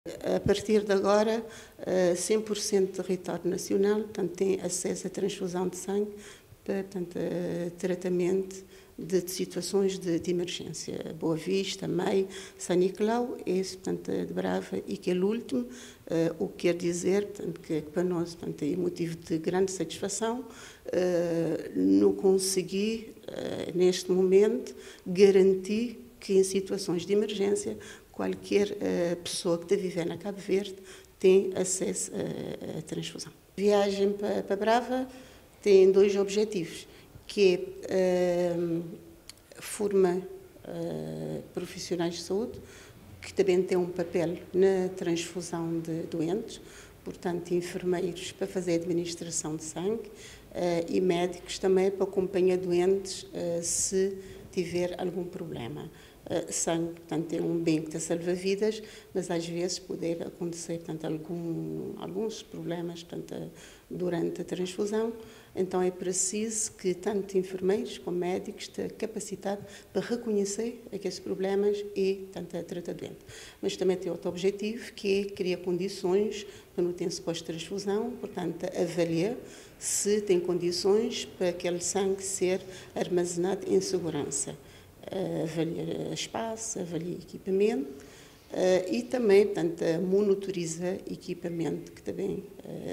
A partir de agora, 100% do território nacional portanto, tem acesso à transfusão de sangue para portanto, tratamento de situações de emergência. Boa Vista, Mei, São Nicolau, esse portanto, de Brava e que é o último, o que quer dizer portanto, que para nós portanto, é motivo de grande satisfação não conseguir, neste momento, garantir que em situações de emergência qualquer pessoa que está vivendo na Cabo Verde tem acesso à transfusão. A viagem para Brava tem dois objetivos, que é formar profissionais de saúde, que também têm um papel na transfusão de doentes, portanto, enfermeiros para fazer a administração de sangue e médicos também para acompanhar doentes se tiver algum problema. Sangue, portanto, é um bem que salva vidas, mas às vezes pode acontecer, portanto, alguns problemas, portanto, durante a transfusão. Então é preciso que tanto enfermeiros como médicos tenham capacidade para reconhecer aqueles problemas e, portanto, tratar doente. Mas também tem outro objetivo, que é criar condições para no tempo pós-transfusão, portanto, avaliar se tem condições para aquele sangue ser armazenado em segurança. Avaliar espaço, avaliar equipamento e também, portanto, monitorizar equipamento que também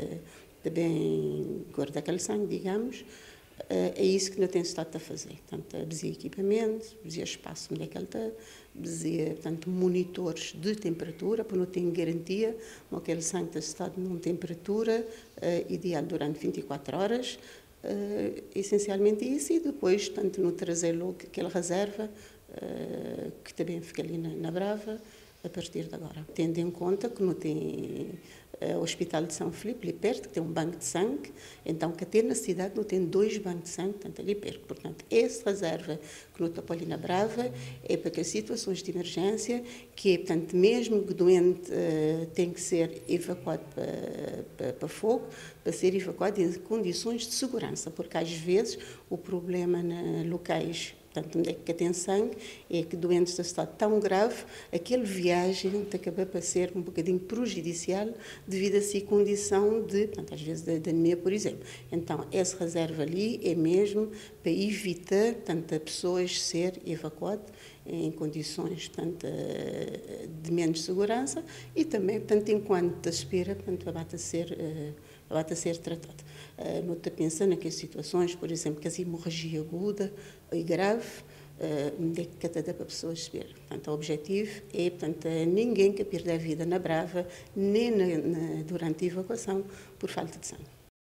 guarda aquele sangue, digamos. É isso que não tem estado a fazer. Portanto, dizer equipamento, dizer espaço onde é que ele está, dizer, portanto, monitores de temperatura, para não ter garantia que aquele sangue está estado numa temperatura ideal durante 24 horas. Essencialmente isso, e depois, portanto, no trazer logo aquela reserva, que também fica ali na Brava, a partir de agora. Tendo em conta que não tem o Hospital de São Filipe ali perto, que tem um banco de sangue, então que até na cidade não tem 2 bancos de sangue, portanto, ali perto. Portanto, essa reserva que não está ali na Brava é para que as situações de emergência, que é, portanto, mesmo que o doente tem que ser evacuado para fogo, para ser evacuado em condições de segurança, porque às vezes o problema nos locais, portanto, onde é que tem sangue, é que doentes de estado tão grave, aquela viagem acaba por ser um bocadinho prejudicial devido a essa condição de, portanto, às vezes, de anemia, por exemplo. Então, essa reserva ali é mesmo para evitar, portanto, a pessoas ser evacuadas em condições, portanto, de menos segurança e também, portanto, enquanto espera, portanto, vai a ser tratado. Não está pensando naquelas situações, por exemplo, que a hemorragia aguda e grave, onde é que cada para pessoas esperar. Portanto, o objetivo é, portanto, ninguém que perda a vida na Brava, nem durante a evacuação, por falta de sangue.